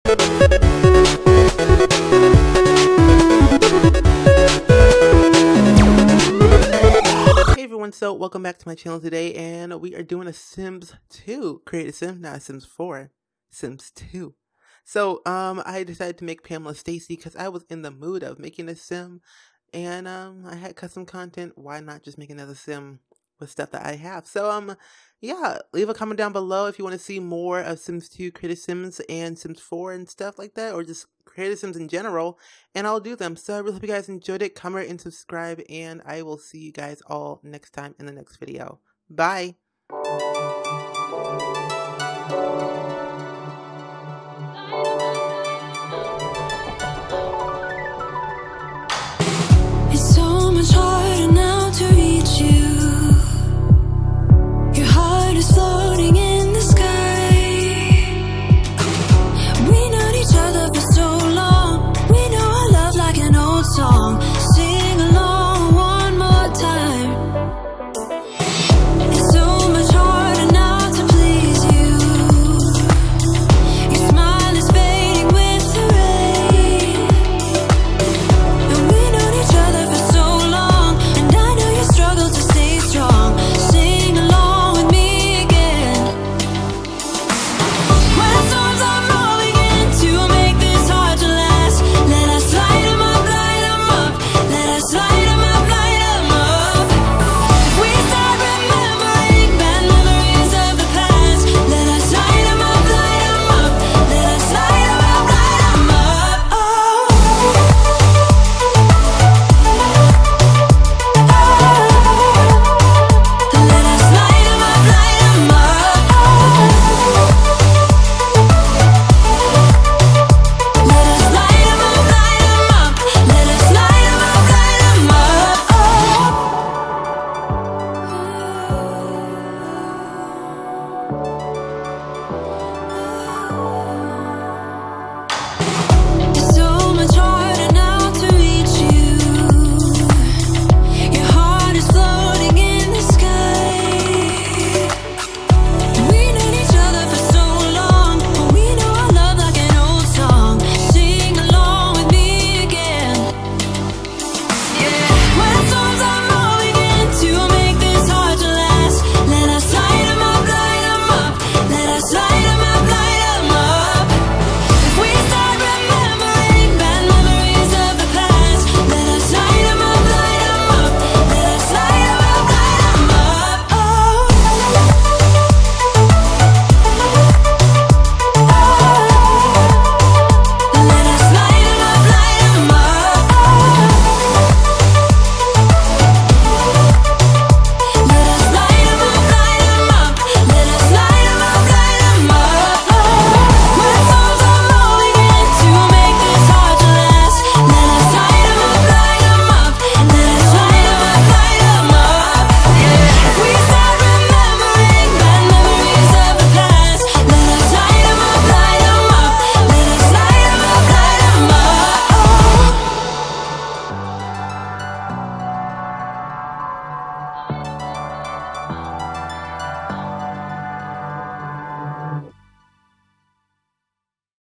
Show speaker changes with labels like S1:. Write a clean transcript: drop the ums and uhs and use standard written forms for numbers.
S1: Hey everyone, so welcome back to my channel today, and we are doing a Sims 2. Create a Sim, not a Sims 4. Sims 2. So, I decided to make Pamela Stacy because I was in the mood of making a Sim, and, I had custom content. Why not just make another Sim with stuff that I have? So, yeah, leave a comment down below if you want to see more of Sims 2, Creative Sims, and Sims 4 and stuff like that, or just Creative Sims in general, and I'll do them. So I really hope you guys enjoyed it. Comment and subscribe, and I will see you guys all next time in the next video. Bye!